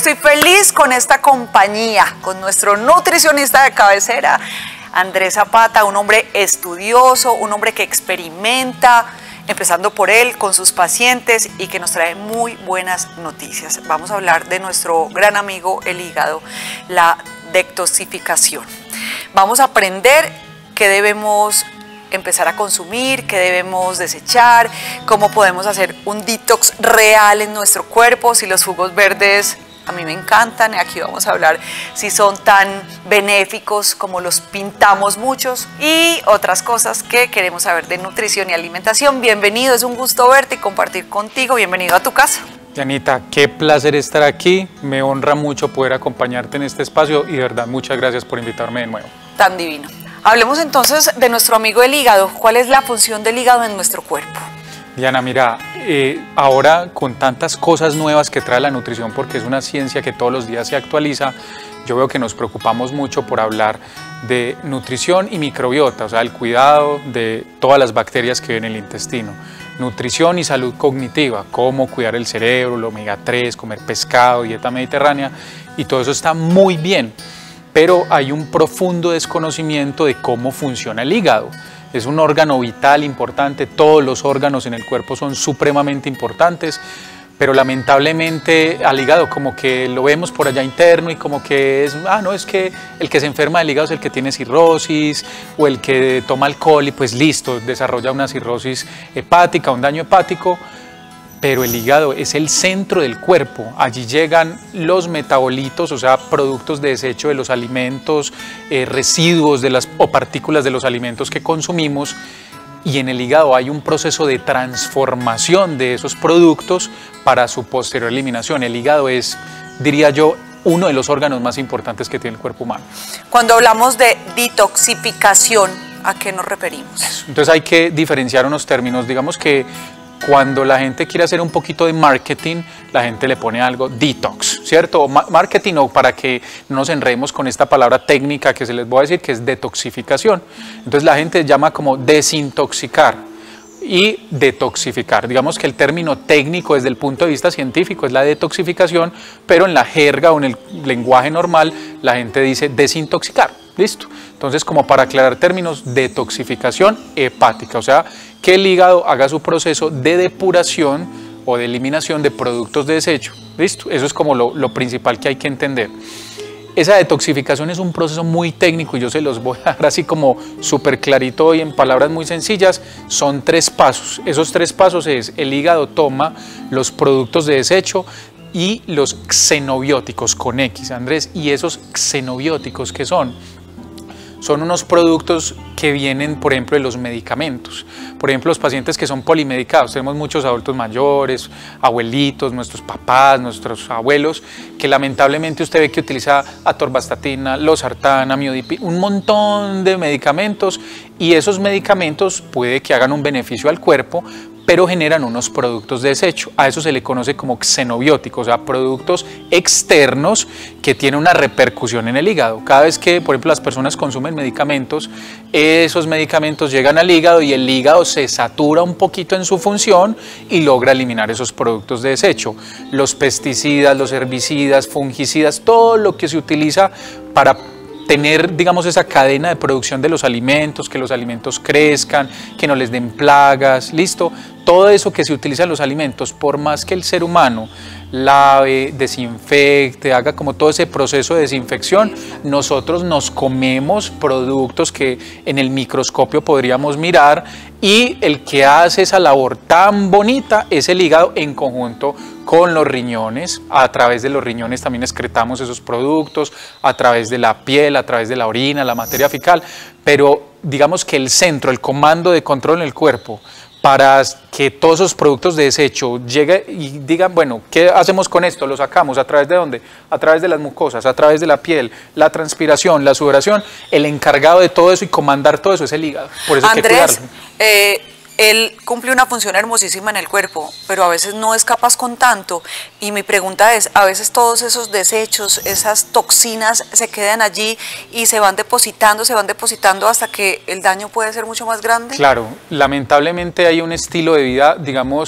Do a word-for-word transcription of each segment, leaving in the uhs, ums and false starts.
estoy feliz con esta compañía, con nuestro nutricionista de cabecera, Andrés Zapata, un hombre estudioso, un hombre que experimenta, empezando por él, con sus pacientes y que nos trae muy buenas noticias. Vamos a hablar de nuestro gran amigo el hígado, la detoxificación. Vamos a aprender qué debemos empezar a consumir, qué debemos desechar, cómo podemos hacer un detox real en nuestro cuerpo, si los jugos verdes a mí me encantan, aquí vamos a hablar si son tan benéficos como los pintamos muchos y otras cosas que queremos saber de nutrición y alimentación. Bienvenido, es un gusto verte y compartir contigo, bienvenido a tu casa. Yanita, qué placer estar aquí, me honra mucho poder acompañarte en este espacio y de verdad muchas gracias por invitarme de nuevo. Tan divino. Hablemos entonces de nuestro amigo el hígado. ¿Cuál es la función del hígado en nuestro cuerpo? Diana, mira, eh, ahora con tantas cosas nuevas que trae la nutrición, porque es una ciencia que todos los días se actualiza, yo veo que nos preocupamos mucho por hablar de nutrición y microbiota, o sea, el cuidado de todas las bacterias que viven en el intestino. Nutrición y salud cognitiva, cómo cuidar el cerebro, el omega tres, comer pescado, dieta mediterránea, y todo eso está muy bien. Pero hay un profundo desconocimiento de cómo funciona el hígado. Es un órgano vital importante, todos los órganos en el cuerpo son supremamente importantes, pero lamentablemente al hígado como que lo vemos por allá interno y como que es, ah, no, es que el que se enferma del hígado es el que tiene cirrosis o el que toma alcohol y pues listo, desarrolla una cirrosis hepática, un daño hepático. Pero el hígado es el centro del cuerpo, allí llegan los metabolitos, o sea, productos de desecho de los alimentos, eh, residuos de las, o partículas de los alimentos que consumimos, y en el hígado hay un proceso de transformación de esos productos para su posterior eliminación. El hígado es, diría yo, uno de los órganos más importantes que tiene el cuerpo humano. Cuando hablamos de detoxificación, ¿a qué nos referimos? Entonces hay que diferenciar unos términos, digamos que cuando la gente quiere hacer un poquito de marketing, la gente le pone algo detox, ¿cierto? Marketing o para que no nos enredemos con esta palabra técnica que se les voy a decir, que es detoxificación. Entonces la gente llama como desintoxicar y detoxificar. Digamos que el término técnico desde el punto de vista científico es la detoxificación, pero en la jerga o en el lenguaje normal la gente dice desintoxicar. Listo. Entonces, como para aclarar términos, detoxificación hepática, o sea, que el hígado haga su proceso de depuración o de eliminación de productos de desecho. Listo. Eso es como lo, lo principal que hay que entender. Esa detoxificación es un proceso muy técnico y yo se los voy a dar así como súper clarito y en palabras muy sencillas. Son tres pasos. Esos tres pasos es: el hígado toma los productos de desecho y los xenobióticos con X, Andrés. ¿Y esos xenobióticos qué son? Son unos productos que vienen, por ejemplo, de los medicamentos. Por ejemplo, los pacientes que son polimedicados. Tenemos muchos adultos mayores, abuelitos, nuestros papás, nuestros abuelos, que lamentablemente usted ve que utiliza atorvastatina, losartán, amlodipina, un montón de medicamentos, y esos medicamentos puede que hagan un beneficio al cuerpo, pero generan unos productos de desecho. A eso se le conoce como xenobióticos, o sea, productos externos que tienen una repercusión en el hígado. Cada vez que, por ejemplo, las personas consumen medicamentos, esos medicamentos llegan al hígado y el hígado se satura un poquito en su función y logra eliminar esos productos de desecho. Los pesticidas, los herbicidas, fungicidas, todo lo que se utiliza para tener, digamos, esa cadena de producción de los alimentos, que los alimentos crezcan, que no les den plagas, listo. Todo eso que se utiliza en los alimentos, por más que el ser humano lave, desinfecte, haga como todo ese proceso de desinfección, nosotros nos comemos productos que en el microscopio podríamos mirar, y el que hace esa labor tan bonita es el hígado en conjunto con los riñones. A través de los riñones también excretamos esos productos, a través de la piel, a través de la orina, la materia fecal, pero digamos que el centro, el comando de control en el cuerpo, para que todos esos productos de desecho lleguen y digan, bueno, ¿qué hacemos con esto? ¿Lo sacamos? ¿A través de dónde? A través de las mucosas, a través de la piel, la transpiración, la sudoración. El encargado de todo eso y comandar todo eso es el hígado. Por eso Andrés, hay que cuidarlo. Eh, él cumple una función hermosísima en el cuerpo, pero a veces no es capaz con tanto. Y mi pregunta es, a veces todos esos desechos, esas toxinas se quedan allí y se van depositando, se van depositando hasta que el daño puede ser mucho más grande. Claro, lamentablemente hay un estilo de vida, digamos,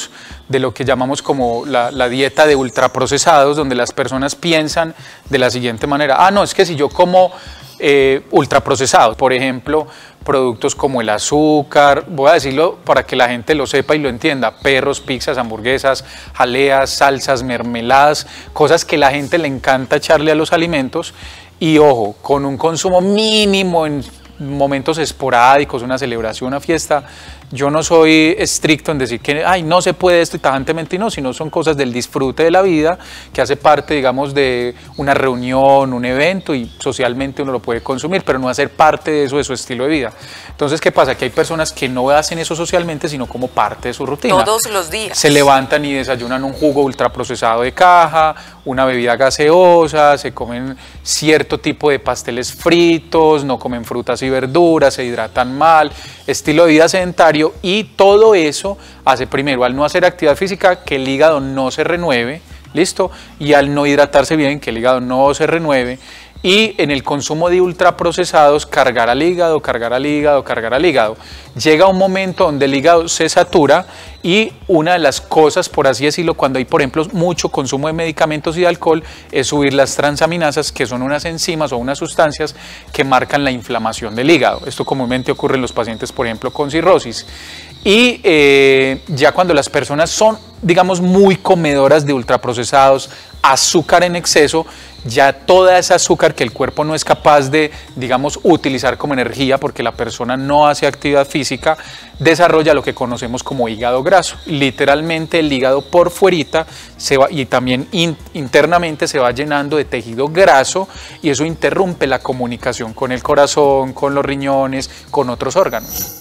de lo que llamamos como la, la dieta de ultraprocesados, donde las personas piensan de la siguiente manera: ah, no, es que si yo como eh, ultraprocesados, por ejemplo, productos como el azúcar, voy a decirlo para que la gente lo sepa y lo entienda: perros, pizzas, hamburguesas, jaleas, salsas, mermeladas, cosas que la gente le encanta echarle a los alimentos, y ojo, con un consumo mínimo en momentos esporádicos, una celebración, una fiesta. Yo no soy estricto en decir que ay, no se puede esto y tajantemente no, sino son cosas del disfrute de la vida, que hace parte, digamos, de una reunión, un evento, y socialmente uno lo puede consumir, pero no hacer parte de eso, de su estilo de vida. Entonces, ¿qué pasa? Que hay personas que no hacen eso socialmente, sino como parte de su rutina. Todos los días. Se levantan y desayunan un jugo ultraprocesado de caja, una bebida gaseosa, se comen cierto tipo de pasteles fritos, no comen frutas y verduras, se hidratan mal, estilo de vida sedentario, y todo eso hace, primero, al no hacer actividad física, que el hígado no se renueve, ¿listo? Y al no hidratarse bien, que el hígado no se renueve, y en el consumo de ultraprocesados, cargar al hígado, cargar al hígado, cargar al hígado. Llega un momento donde el hígado se satura, y una de las cosas, por así decirlo, cuando hay, por ejemplo, mucho consumo de medicamentos y de alcohol, es subir las transaminasas, que son unas enzimas o unas sustancias que marcan la inflamación del hígado. Esto comúnmente ocurre en los pacientes, por ejemplo, con cirrosis. Y eh, ya cuando las personas son, digamos, muy comedoras de ultraprocesados, azúcar en exceso, ya toda esa azúcar que el cuerpo no es capaz de, digamos, utilizar como energía, porque la persona no hace actividad física, desarrolla lo que conocemos como hígado graso. Literalmente el hígado por fuerita se va, y también in, internamente se va llenando de tejido graso, y eso interrumpe la comunicación con el corazón, con los riñones, con otros órganos.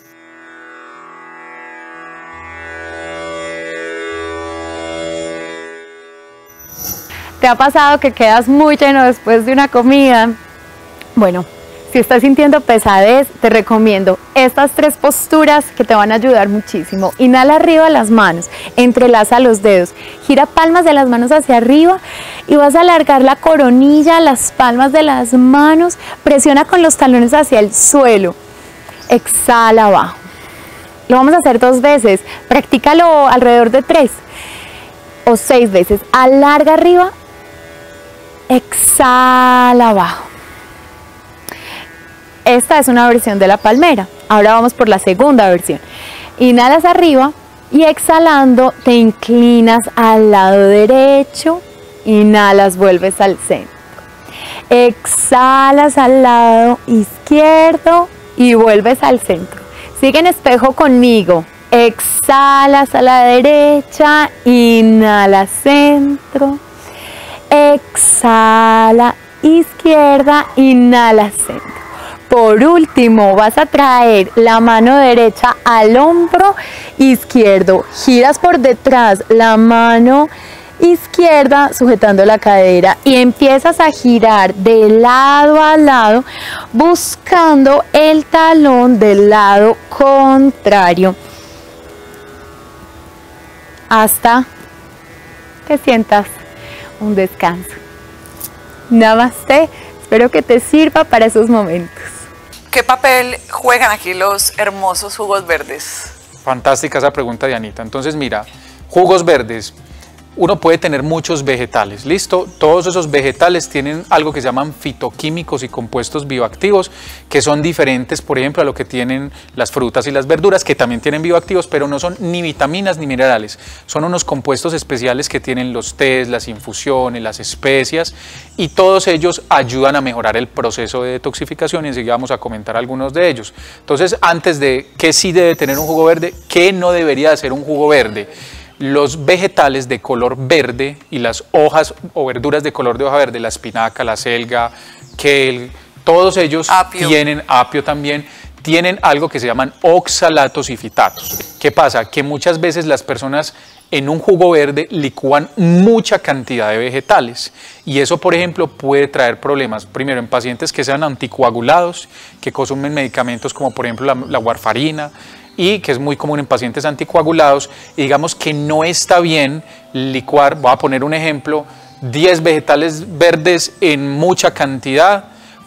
¿Te ha pasado que quedas muy lleno después de una comida? Bueno, si estás sintiendo pesadez, te recomiendo estas tres posturas que te van a ayudar muchísimo. Inhala arriba las manos, entrelaza los dedos, gira palmas de las manos hacia arriba y vas a alargar la coronilla, las palmas de las manos, presiona con los talones hacia el suelo, exhala abajo. Lo vamos a hacer dos veces, practícalo alrededor de tres o seis veces. Alarga arriba, exhala abajo. Esta es una versión de la palmera. Ahora vamos por la segunda versión. Inhalas arriba y exhalando te inclinas al lado derecho. Inhalas, vuelves al centro. Exhalas al lado izquierdo y vuelves al centro. Sigue en espejo conmigo. Exhalas a la derecha, inhala centro. Exhala izquierda, inhala centro. Por último, vas a traer la mano derecha al hombro izquierdo, giras por detrás la mano izquierda sujetando la cadera y empiezas a girar de lado a lado buscando el talón del lado contrario hasta que sientas un descanso. Namaste, espero que te sirva para esos momentos. ¿Qué papel juegan aquí los hermosos jugos verdes? Fantástica esa pregunta, Dianita. Entonces, mira, jugos verdes. Uno puede tener muchos vegetales, ¿listo? Todos esos vegetales tienen algo que se llaman fitoquímicos y compuestos bioactivos, que son diferentes, por ejemplo, a lo que tienen las frutas y las verduras, que también tienen bioactivos, pero no son ni vitaminas ni minerales. Son unos compuestos especiales que tienen los tés, las infusiones, las especias, y todos ellos ayudan a mejorar el proceso de detoxificación, y enseguida vamos a comentar algunos de ellos. Entonces, antes de qué sí debe tener un jugo verde, qué no debería ser un jugo verde. Los vegetales de color verde y las hojas o verduras de color de hoja verde, la espinaca, la selga, kale, todos ellos apio. tienen, apio también, tienen algo que se llaman oxalatos y fitatos. ¿Qué pasa? Que muchas veces las personas en un jugo verde licúan mucha cantidad de vegetales, y eso, por ejemplo, puede traer problemas, primero en pacientes que sean anticoagulados, que consumen medicamentos como por ejemplo la, la warfarina, y que es muy común en pacientes anticoagulados, y digamos que no está bien licuar, voy a poner un ejemplo, diez vegetales verdes en mucha cantidad,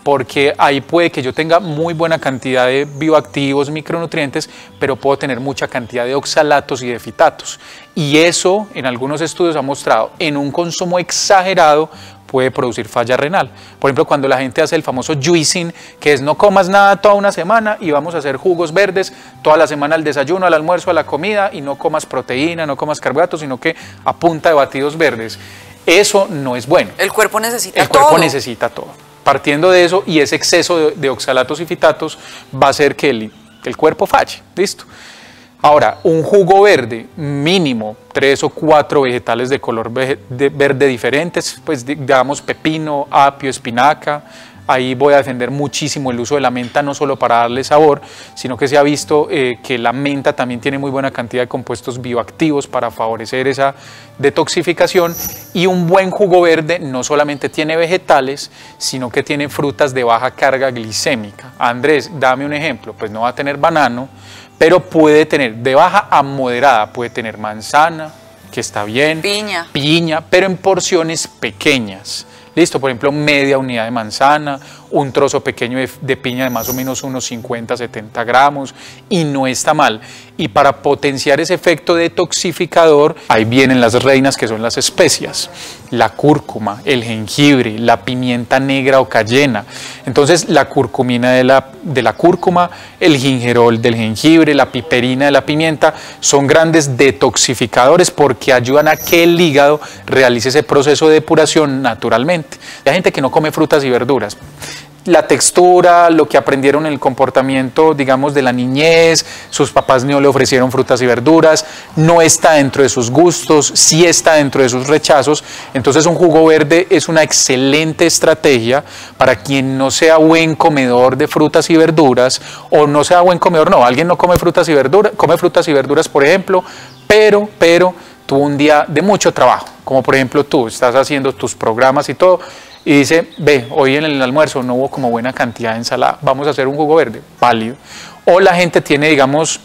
porque ahí puede que yo tenga muy buena cantidad de bioactivos, micronutrientes, pero puedo tener mucha cantidad de oxalatos y de fitatos. Y eso, en algunos estudios ha mostrado, en un consumo exagerado, puede producir falla renal. Por ejemplo, cuando la gente hace el famoso juicing, que es no comas nada toda una semana y vamos a hacer jugos verdes toda la semana al desayuno, al almuerzo, a la comida, y no comas proteína, no comas carbohidratos, sino que a punta de batidos verdes. Eso no es bueno. El cuerpo necesita todo. El cuerpo necesita todo. Partiendo de eso, y ese exceso de, de oxalatos y fitatos va a hacer que el, que el cuerpo falle. ¿Listo? Ahora, un jugo verde, mínimo tres o cuatro vegetales de color ve de verde diferentes, pues digamos pepino, apio, espinaca. Ahí voy a defender muchísimo el uso de la menta, no solo para darle sabor, sino que se ha visto eh, que la menta también tiene muy buena cantidad de compuestos bioactivos para favorecer esa detoxificación. Y un buen jugo verde no solamente tiene vegetales, sino que tiene frutas de baja carga glicémica. Andrés, dame un ejemplo. Pues no va a tener banano, pero puede tener de baja a moderada, puede tener manzana, que está bien, piña, piña, pero en porciones pequeñas. Listo, por ejemplo, media unidad de manzana, un trozo pequeño de, de piña de más o menos unos cincuenta, setenta gramos, y no está mal. Y para potenciar ese efecto detoxificador, ahí vienen las reinas, que son las especias, la cúrcuma, el jengibre, la pimienta negra o cayena. Entonces, la curcumina de la, de la cúrcuma, el gingerol del jengibre, la piperina de la pimienta, son grandes detoxificadores porque ayudan a que el hígado realice ese proceso de depuración naturalmente. Hay gente que no come frutas y verduras. La textura, lo que aprendieron en el comportamiento, digamos, de la niñez, sus papás no le ofrecieron frutas y verduras, no está dentro de sus gustos, sí está dentro de sus rechazos. Entonces un jugo verde es una excelente estrategia para quien no sea buen comedor de frutas y verduras, o no sea buen comedor, no, alguien no come frutas y verduras, come frutas y verduras, por ejemplo, pero, pero tuvo un día de mucho trabajo, como por ejemplo tú, estás haciendo tus programas y todo, y dice, ve, hoy en el almuerzo no hubo como buena cantidad de ensalada, vamos a hacer un jugo verde, válido. O la gente tiene, digamos,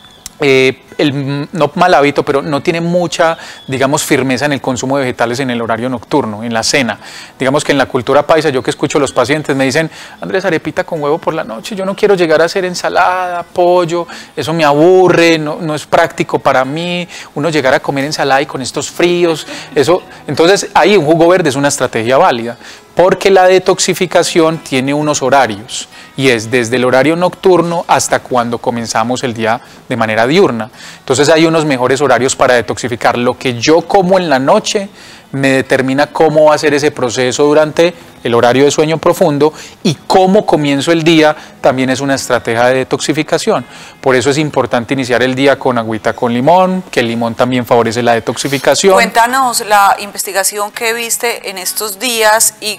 eh, el, no mal hábito, pero no tiene mucha, digamos, firmeza en el consumo de vegetales en el horario nocturno, en la cena. Digamos que en la cultura paisa, yo que escucho a los pacientes me dicen, Andrés, arepita con huevo por la noche, yo no quiero llegar a hacer ensalada, pollo, eso me aburre, no, no es práctico para mí, uno llegar a comer ensalada y con estos fríos, eso. Entonces ahí un jugo verde es una estrategia válida, porque la detoxificación tiene unos horarios, y es desde el horario nocturno hasta cuando comenzamos el día de manera diurna. Entonces hay unos mejores horarios para detoxificar. Lo que yo como en la noche me determina cómo va a ser ese proceso durante el horario de sueño profundo, y cómo comienzo el día también es una estrategia de detoxificación. Por eso es importante iniciar el día con agüita con limón, que el limón también favorece la detoxificación. Cuéntanos la investigación que viste en estos días y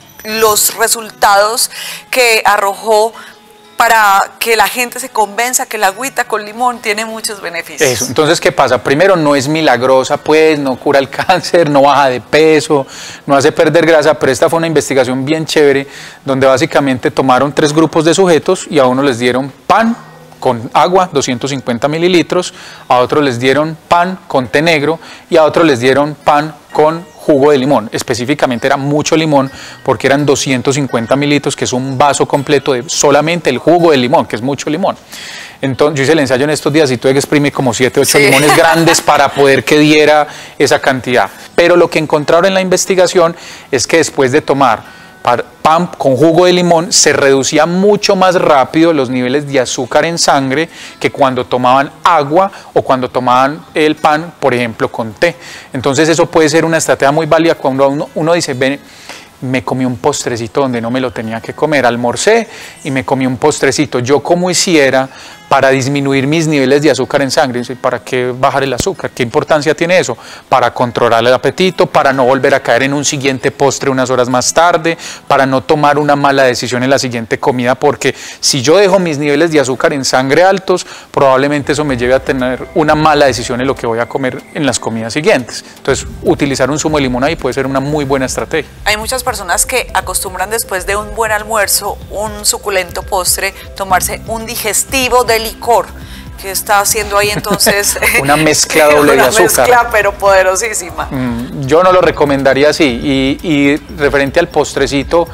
los resultados que arrojó para que la gente se convenza que la agüita con limón tiene muchos beneficios. Eso, entonces, ¿qué pasa? Primero, no es milagrosa, pues, no cura el cáncer, no baja de peso, no hace perder grasa, pero esta fue una investigación bien chévere, donde básicamente tomaron tres grupos de sujetos y a uno les dieron pan con agua, doscientos cincuenta mililitros, a otros les dieron pan con té negro y a otros les dieron pan con jugo de limón. Específicamente era mucho limón porque eran doscientos cincuenta mililitros, que es un vaso completo de solamente el jugo de limón, que es mucho limón. Entonces yo hice el ensayo en estos días y tuve que exprimir como siete, ocho sí. limones grandes para poder que diera esa cantidad. Pero lo que encontraron en la investigación es que después de tomar pan con jugo de limón se reducía mucho más rápido los niveles de azúcar en sangre que cuando tomaban agua o cuando tomaban el pan, por ejemplo, con té. Entonces eso puede ser una estrategia muy válida cuando uno, uno dice, ven, me comí un postrecito donde no me lo tenía que comer, almorcé y me comí un postrecito. Yo como hiciera para disminuir mis niveles de azúcar en sangre. ¿Para qué bajar el azúcar? ¿Qué importancia tiene eso? Para controlar el apetito, para no volver a caer en un siguiente postre unas horas más tarde, para no tomar una mala decisión en la siguiente comida, porque si yo dejo mis niveles de azúcar en sangre altos, probablemente eso me lleve a tener una mala decisión en lo que voy a comer en las comidas siguientes. Entonces, utilizar un zumo de limón ahí puede ser una muy buena estrategia. Hay muchas personas que acostumbran después de un buen almuerzo, un suculento postre, tomarse un digestivo de licor. ¿Qué está haciendo ahí entonces? Una mezcla doble de azúcar. Una mezcla pero poderosísima. Mm, yo no lo recomendaría así. Y, y referente al postrecito,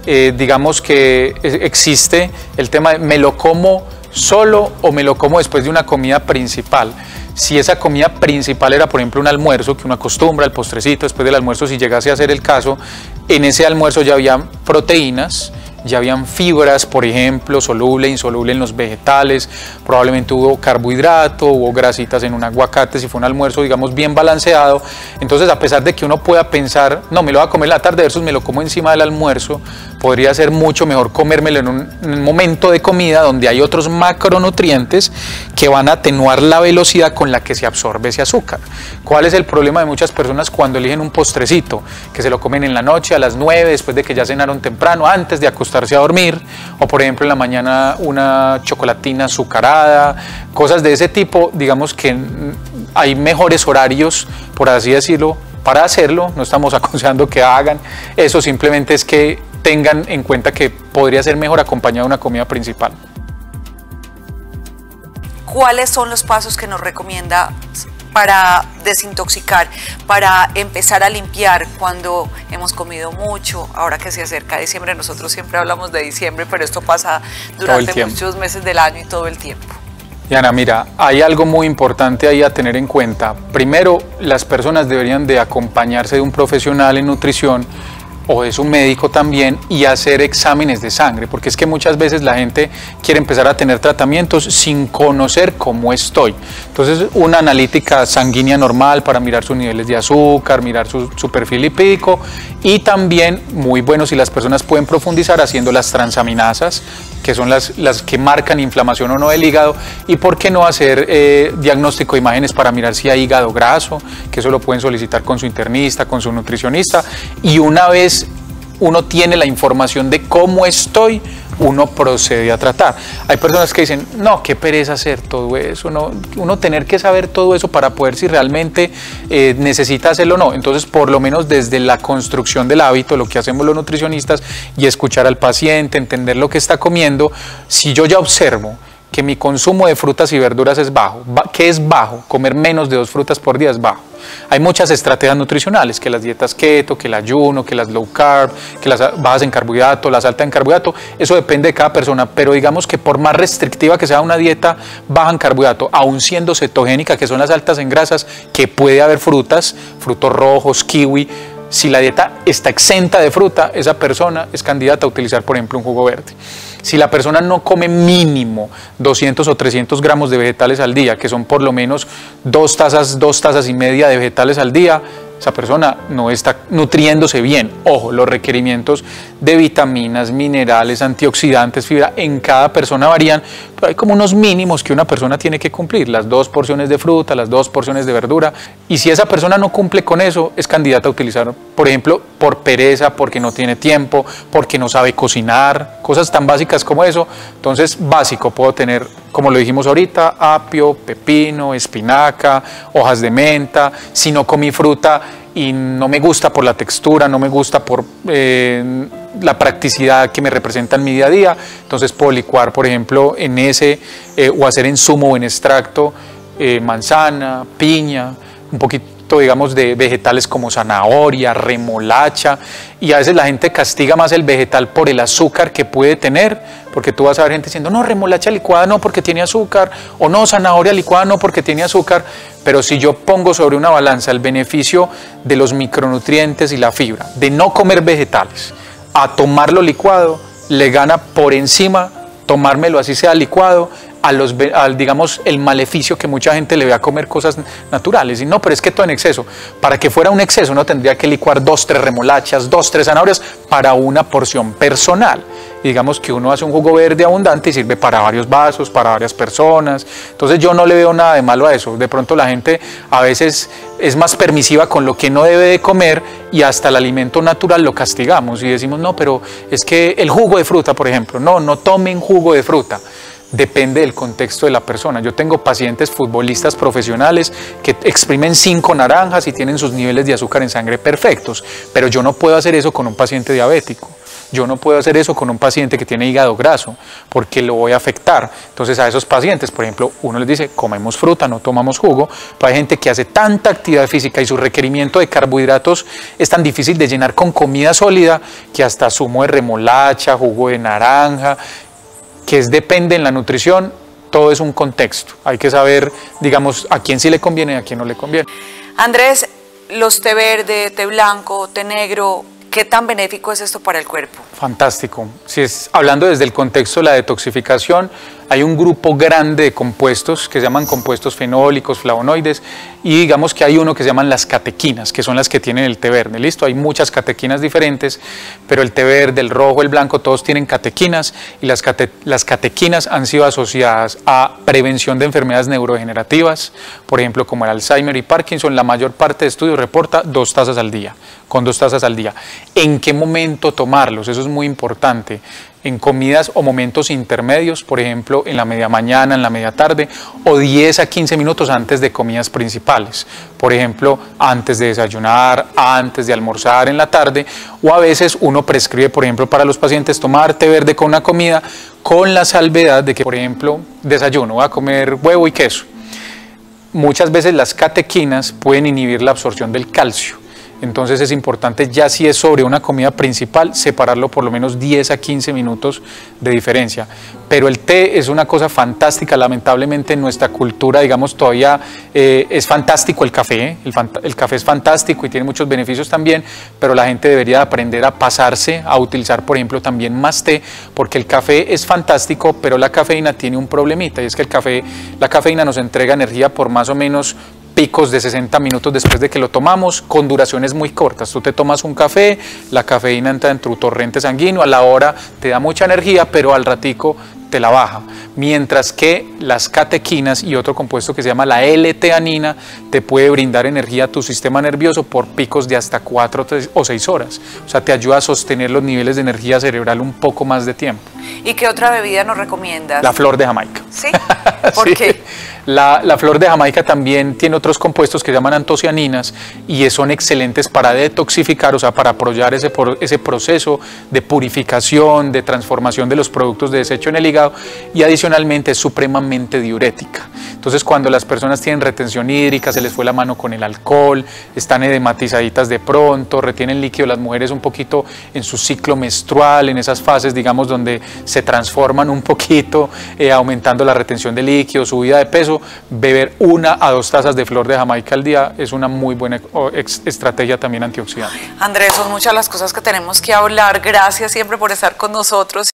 eh, digamos que existe el tema de me lo como solo o me lo como después de una comida principal. Si esa comida principal era, por ejemplo, un almuerzo, que uno acostumbra, el postrecito después del almuerzo, si llegase a ser el caso, en ese almuerzo ya había proteínas, ya habían fibras, por ejemplo, soluble, insoluble en los vegetales, probablemente hubo carbohidrato, hubo grasitas en un aguacate, si fue un almuerzo, digamos, bien balanceado. Entonces, a pesar de que uno pueda pensar, no, me lo voy a comer en la tarde versus me lo como encima del almuerzo, podría ser mucho mejor comérmelo en un, en un momento de comida donde hay otros macronutrientes que van a atenuar la velocidad con la que se absorbe ese azúcar. ¿Cuál es el problema de muchas personas cuando eligen un postrecito? Que se lo comen en la noche, a las nueve, después de que ya cenaron temprano, antes de acostarse a dormir, o por ejemplo en la mañana una chocolatina azucarada, cosas de ese tipo. Digamos que hay mejores horarios, por así decirlo, para hacerlo. No estamos aconsejando que hagan eso, simplemente es que tengan en cuenta que podría ser mejor acompañado de una comida principal. ¿Cuáles son los pasos que nos recomienda para desintoxicar, para empezar a limpiar cuando hemos comido mucho? Ahora que se acerca diciembre, nosotros siempre hablamos de diciembre, pero esto pasa durante muchos meses del año y todo el tiempo. Diana, mira, hay algo muy importante ahí a tener en cuenta. Primero, las personas deberían de acompañarse de un profesional en nutrición o de su médico también, y hacer exámenes de sangre, porque es que muchas veces la gente quiere empezar a tener tratamientos sin conocer cómo estoy. Entonces, una analítica sanguínea normal para mirar sus niveles de azúcar, mirar su, su perfil lipídico, y también, muy bueno si las personas pueden profundizar haciendo las transaminasas, que son las, las que marcan inflamación o no del hígado, y por qué no hacer eh, diagnóstico de imágenes para mirar si hay hígado graso, que eso lo pueden solicitar con su internista, con su nutricionista, y una vez uno tiene la información de cómo estoy, uno procede a tratar. Hay personas que dicen, no, qué pereza hacer todo eso, no, uno tener que saber todo eso para poder si realmente eh, necesita hacerlo o no. Entonces, por lo menos desde la construcción del hábito, lo que hacemos los nutricionistas, y escuchar al paciente, entender lo que está comiendo. Si yo ya observo que mi consumo de frutas y verduras es bajo, ¿qué es bajo? Comer menos de dos frutas por día es bajo. Hay muchas estrategias nutricionales, que las dietas keto, que el ayuno, que las low carb, que las bajas en carbohidrato, las altas en carbohidrato. Eso depende de cada persona, pero digamos que por más restrictiva que sea una dieta baja en carbohidrato, aun siendo cetogénica, que son las altas en grasas, que puede haber frutas, frutos rojos, kiwi. Si la dieta está exenta de fruta, esa persona es candidata a utilizar, por ejemplo, un jugo verde. Si la persona no come mínimo doscientos o trescientos gramos de vegetales al día, que son por lo menos dos tazas, dos tazas y media de vegetales al día, esa persona no está nutriéndose bien. Ojo, los requerimientos de vitaminas, minerales, antioxidantes, fibra, en cada persona varían, pero hay como unos mínimos que una persona tiene que cumplir, las dos porciones de fruta, las dos porciones de verdura, y si esa persona no cumple con eso, es candidata a utilizar, por ejemplo, por pereza, porque no tiene tiempo, porque no sabe cocinar, cosas tan básicas como eso. Entonces, básico, puedo tener, como lo dijimos ahorita, apio, pepino, espinaca, hojas de menta. Si no comí fruta y no me gusta por la textura, no me gusta por eh, la practicidad que me representa en mi día a día, entonces puedo licuar, por ejemplo, en ese eh, o hacer en zumo o en extracto eh, manzana, piña, un poquito, digamos, de vegetales como zanahoria, remolacha, y a veces la gente castiga más el vegetal por el azúcar que puede tener, porque tú vas a ver gente diciendo, no, remolacha licuada no porque tiene azúcar, o no, zanahoria licuada no porque tiene azúcar, pero si yo pongo sobre una balanza el beneficio de los micronutrientes y la fibra, de no comer vegetales, a tomarlo licuado, le gana por encima tomármelo así sea licuado, a los, al, digamos, el maleficio que mucha gente le ve a comer cosas naturales. Y no, pero es que todo en exceso. Para que fuera un exceso, uno tendría que licuar dos, tres remolachas, dos, tres zanahorias para una porción personal. Y digamos que uno hace un jugo verde abundante y sirve para varios vasos, para varias personas. Entonces yo no le veo nada de malo a eso. De pronto la gente a veces es más permisiva con lo que no debe de comer, y hasta el alimento natural lo castigamos y decimos, no, pero es que el jugo de fruta, por ejemplo, no, no tomen jugo de fruta. Depende del contexto de la persona. Yo tengo pacientes futbolistas profesionales que exprimen cinco naranjas y tienen sus niveles de azúcar en sangre perfectos, pero yo no puedo hacer eso con un paciente diabético. Yo no puedo hacer eso con un paciente que tiene hígado graso, porque lo voy a afectar. Entonces a esos pacientes, por ejemplo, uno les dice, comemos fruta, no tomamos jugo, pero hay gente que hace tanta actividad física y su requerimiento de carbohidratos es tan difícil de llenar con comida sólida que hasta zumo de remolacha, jugo de naranja, que es depende en la nutrición, todo es un contexto. Hay que saber, digamos, a quién sí le conviene y a quién no le conviene. Andrés, los té verde, té blanco, té negro, ¿qué tan benéfico es esto para el cuerpo? Fantástico. Si es hablando desde el contexto de la detoxificación, hay un grupo grande de compuestos que se llaman compuestos fenólicos, flavonoides, y digamos que hay uno que se llaman las catequinas, que son las que tienen el té verde. Listo, hay muchas catequinas diferentes, pero el té verde, el rojo, el blanco, todos tienen catequinas, y las, cate las catequinas han sido asociadas a prevención de enfermedades neurodegenerativas, por ejemplo, como el Alzheimer y Parkinson. La mayor parte de estudios reporta dos tazas al día, con dos tazas al día. ¿En qué momento tomarlos? Eso es muy importante. En comidas o momentos intermedios, por ejemplo, en la media mañana, en la media tarde, o diez a quince minutos antes de comidas principales. Por ejemplo, antes de desayunar, antes de almorzar en la tarde, o a veces uno prescribe, por ejemplo, para los pacientes tomar té verde con una comida, con la salvedad de que, por ejemplo, desayuno, voy a comer huevo y queso. Muchas veces las catequinas pueden inhibir la absorción del calcio. Entonces es importante, ya si es sobre una comida principal, separarlo por lo menos diez a quince minutos de diferencia. Pero el té es una cosa fantástica. Lamentablemente en nuestra cultura, digamos, todavía eh, es fantástico el café, ¿eh? el, el café es fantástico y tiene muchos beneficios también, pero la gente debería aprender a pasarse, a utilizar, por ejemplo, también más té, porque el café es fantástico, pero la cafeína tiene un problemita, y es que el café, la cafeína nos entrega energía por más o menos picos de sesenta minutos después de que lo tomamos, con duraciones muy cortas. Tú te tomas un café, la cafeína entra en tu torrente sanguíneo, a la hora te da mucha energía, pero al ratico te la baja. Mientras que las catequinas y otro compuesto que se llama la L-teanina te puede brindar energía a tu sistema nervioso por picos de hasta cuatro o seis horas. O sea, te ayuda a sostener los niveles de energía cerebral un poco más de tiempo. ¿Y qué otra bebida nos recomiendas? La flor de Jamaica. ¿Sí? ¿Por sí. qué? La, la flor de Jamaica también tiene otros compuestos que se llaman antocianinas y son excelentes para detoxificar, o sea, para apoyar ese, ese proceso de purificación, de transformación de los productos de desecho en el hígado, y adicionalmente es supremamente diurética. Entonces, cuando las personas tienen retención hídrica, se les fue la mano con el alcohol, están edematizaditas de pronto, retienen líquido, las mujeres un poquito en su ciclo menstrual, en esas fases, digamos, donde se transforman un poquito, eh, aumentando la retención de líquido, subida de peso, beber una a dos tazas de flor de Jamaica al día es una muy buena estrategia también antioxidante. Andrés, son muchas las cosas que tenemos que hablar. Gracias siempre por estar con nosotros.